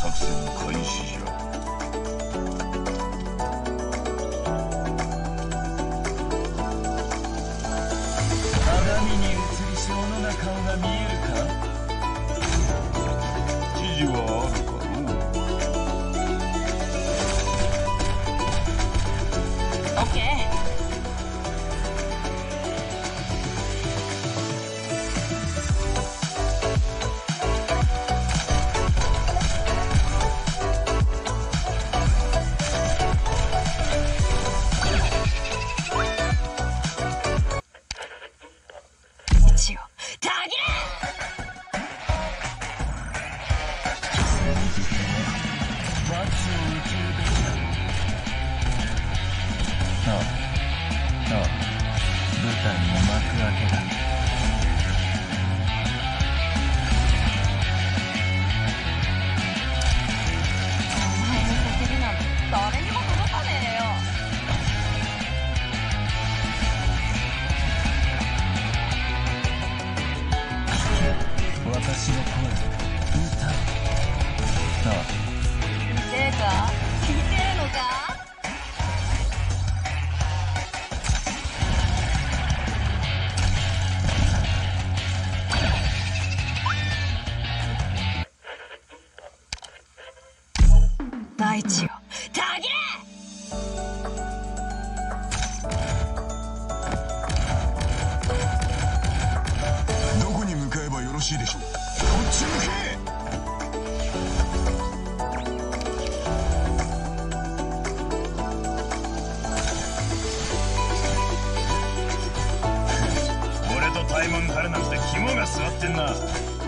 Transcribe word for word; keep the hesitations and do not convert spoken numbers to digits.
作戦開始じゃ。 鏡に映り小野な顔が見えるか？ 指示はあるかのう。 オッケー。 私の声、歌。ああ。 てか、聞いてるのか？大地よ、たぎれ！ どこに向かえばよろしいでしょう。こっち向け！ 俺とタイマンハルなんて肝が据わってんな。